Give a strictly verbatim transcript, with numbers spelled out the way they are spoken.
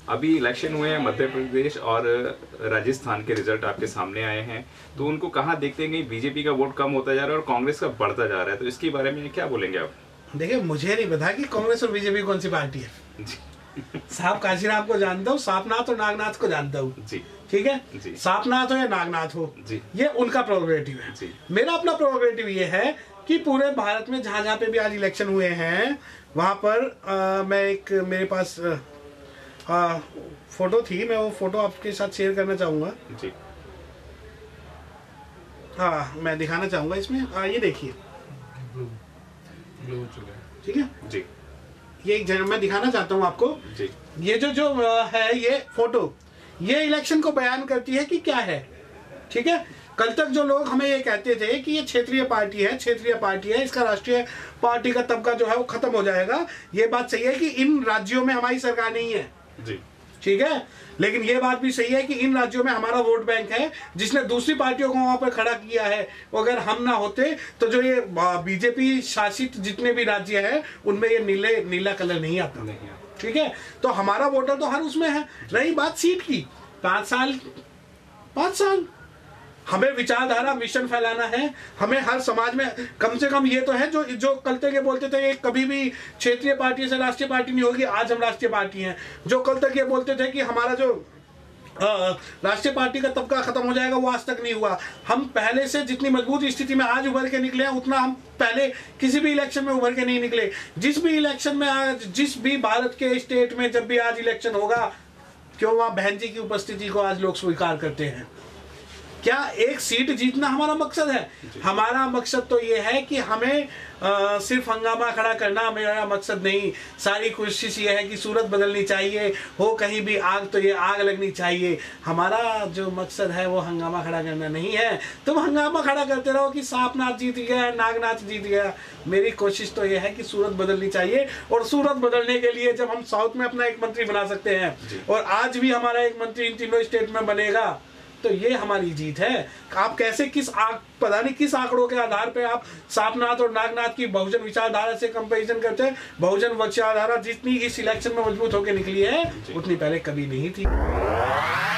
अभी इलेक्शन हुए हैं मध्य प्रदेश और राजस्थान के रिजल्ट आपके सामने आए हैं, तो उनको कहाँ देखते हैं कि बीजेपी का वोट कम होता जा रहा है और कांग्रेस का बढ़ता जा रहा है, तो इसके बारे में क्या बोलेंगे आप? देखिए, मुझे नहीं पता कि कांग्रेस और बीजेपी कौन सी पार्टी है। साहब काशीराम को जानता हूँ, सापनाथ और नागनाथ को जानता हूँ जी, ठीक है। सापनाथ हो या नागनाथ हो जी, ये उनका प्रोग्रेटिव है जी। मेरा अपना प्रोग्रेटिव ये है कि पूरे भारत में जहां जहां पे भी आज इलेक्शन हुए हैं वहां पर आ, मैं एक मेरे पास आ, आ, फोटो थी, मैं वो फोटो आपके साथ शेयर करना चाहूंगा जी। हाँ, मैं दिखाना चाहूंगा इसमें। आ, ये देखिए, ठीक है जी, ये एक जगह मैं दिखाना चाहता हूँ आपको जी। ये जो जो है ये फोटो, ये इलेक्शन को बयान करती है कि क्या है, ठीक है। कल तक जो लोग हमें ये कहते थे कि ये क्षेत्रीय पार्टी है, क्षेत्रीय पार्टी है, इसका राष्ट्रीय पार्टी का तबका जो है वो खत्म हो जाएगा, ये बात सही है कि इन राज्यों में हमारी सरकार नहीं है जी, ठीक है। लेकिन ये बात भी सही है कि इन राज्यों में हमारा वोट बैंक है, जिसने दूसरी पार्टियों को वहां पर खड़ा किया है। अगर हम ना होते तो जो ये बीजेपी शासित जितने भी राज्य हैं उनमें ये नीले नीला कलर नहीं आता, नहीं, ठीक है। तो हमारा वोटर तो हर उसमें है। रही बात सीट की, पांच साल पांच साल हमें विचारधारा मिशन फैलाना है। हमें हर समाज में कम से कम ये तो है, जो जो कल तक ये बोलते थे कि कभी भी क्षेत्रीय पार्टी से राष्ट्रीय पार्टी नहीं होगी, आज हम राष्ट्रीय पार्टी हैं। जो कल तक ये बोलते थे कि हमारा जो राष्ट्रीय पार्टी का तबका खत्म हो जाएगा, वो आज तक नहीं हुआ। हम पहले से जितनी मजबूत स्थिति में आज उभर के निकले हैं, उतना हम पहले किसी भी इलेक्शन में उभर के नहीं निकले। जिस भी इलेक्शन में आज, जिस भी भारत के स्टेट में जब भी आज इलेक्शन होगा, क्यों वहां बहन जी की उपस्थिति को आज लोग स्वीकार करते हैं। क्या एक सीट जीतना हमारा मकसद है? हमारा मकसद तो ये है कि हमें आ, सिर्फ हंगामा खड़ा करना मेरा मकसद नहीं। सारी कोशिश ये है कि सूरत बदलनी चाहिए, हो कहीं भी आग तो ये आग लगनी चाहिए। हमारा जो मकसद है वो हंगामा खड़ा करना नहीं है। तुम हंगामा खड़ा करते रहो कि सापनाथ जीत गया, नागनाथ जीत गया। मेरी कोशिश तो ये है कि सूरत बदलनी चाहिए, और सूरत बदलने के लिए जब हम साउथ में अपना एक मंत्री बना सकते हैं, और आज भी हमारा एक मंत्री इन तीनों स्टेट में बनेगा, तो ये हमारी जीत है। आप कैसे, किस आंक पता नहीं किस आंकड़ों के आधार पे आप सापनाथ और नागनाथ की बहुजन विचारधारा से कंपैरिजन करते हैं। बहुजन विचारधारा जितनी इस इलेक्शन में मजबूत होकर निकली है, उतनी पहले कभी नहीं थी।